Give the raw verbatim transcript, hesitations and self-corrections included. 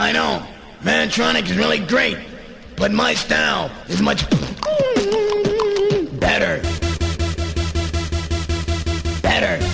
I know, Manatronic is really great, but my style is much better. Better.